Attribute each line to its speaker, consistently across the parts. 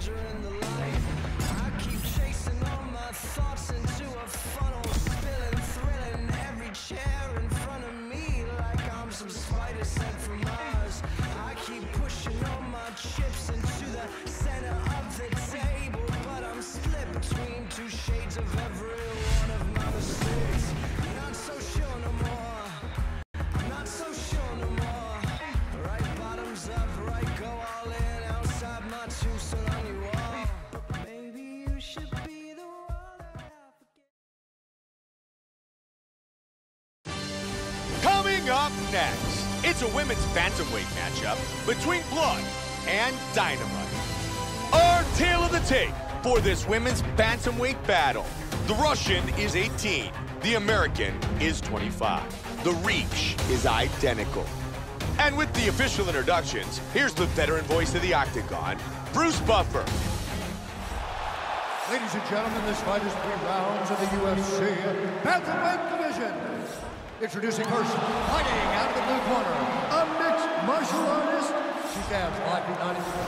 Speaker 1: soldier in the light. I keep chasing all my thoughts into a funnel, spilling, thrilling every chair in front of me like I'm some spider sent from Mars. I keep pushing all my chips into the center of the table, but I'm split between two shades of every one of my mistakes. Not so sure no more. Not so sure no more. Right bottoms up, right go all in. Outside my two-cent on you all. But maybe you should be the one that I forget.
Speaker 2: Coming up next, it's a women's bantamweight matchup between Blood and Dynamite. Our tale of the tape for this women's bantamweight battle. The Russian is 18. The American is 25. The reach is identical. And with the official introductions, here's the veteran voice of the Octagon, Bruce Buffer.
Speaker 3: Ladies and gentlemen, this fight is 3 rounds of the UFC Bantamweight Division. Introducing first, fighting out of the blue corner, a mixed martial artist. She stands 5 feet 9 inches.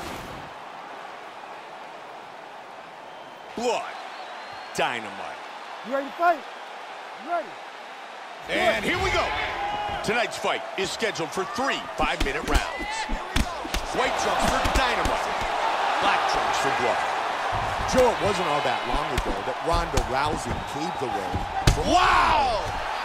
Speaker 2: Blood, Dynamite.
Speaker 4: You ready to fight? You ready?
Speaker 2: And here we go. Tonight's fight is scheduled for 3 5-minute rounds. White trunks for Dynamite, black trunks for Blood. Joe, it wasn't all that long ago that Ronda Rousey paved the way. Wow!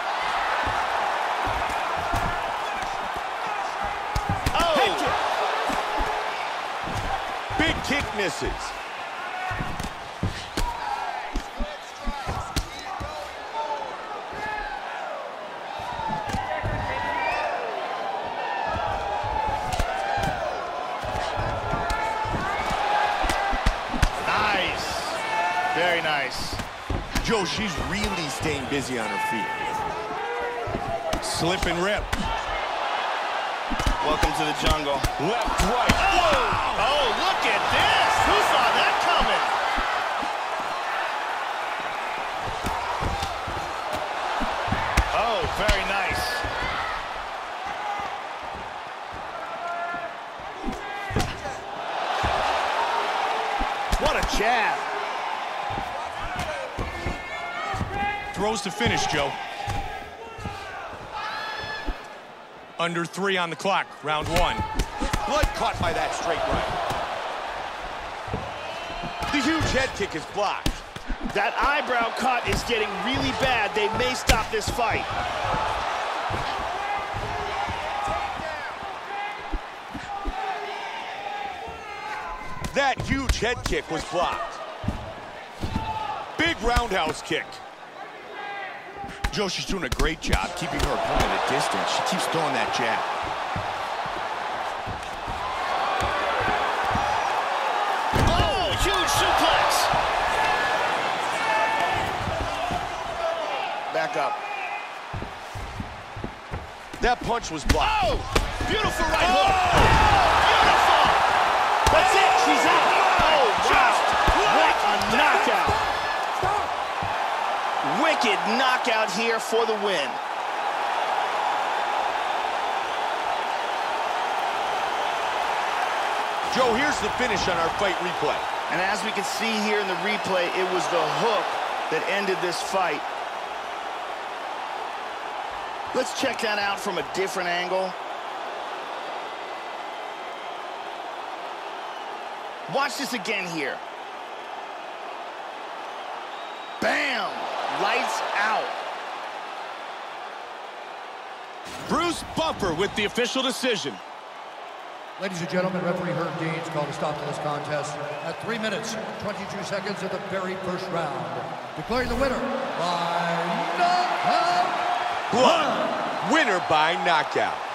Speaker 2: Oh! Big kick misses.
Speaker 5: Very nice.
Speaker 2: Joe, she's really staying busy on her feet. Slip and rip.
Speaker 5: Welcome to the jungle.
Speaker 2: Left, right.
Speaker 5: Oh! Oh, look at this! Who saw that coming? Oh, very nice. What a jab.
Speaker 2: Throws to finish, Joe. Under 3 on the clock, round 1. Blood caught by that straight right. The huge head kick is blocked.
Speaker 5: That eyebrow cut is getting really bad. They may stop this fight.
Speaker 2: That huge head kick was blocked. Big roundhouse kick. Joe, she's doing a great job keeping her opponent at distance. She keeps throwing that jab.
Speaker 5: Oh, huge suplex. Back up.
Speaker 2: That punch was blocked.
Speaker 5: Oh, beautiful right hook. Beautiful. That's it. She's out. Oh, wow. What a knockout. Wicked knockout here for the win.
Speaker 2: Joe, here's the finish on our fight replay.
Speaker 5: And as we can see here in the replay, it was the hook that ended this fight. Let's check that out from a different angle. Watch this again here. Bam! Lights out.
Speaker 2: Bruce Buffer with the official decision.
Speaker 3: Ladies and gentlemen, referee Herb Deans called a stop to this contest at 3 minutes, 22 seconds of the very first round. Declaring the winner by knockout.
Speaker 2: Blood, winner by knockout.